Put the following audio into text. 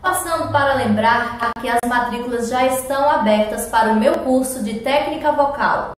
Passando para lembrar que as matrículas já estão abertas para o meu curso de técnica vocal.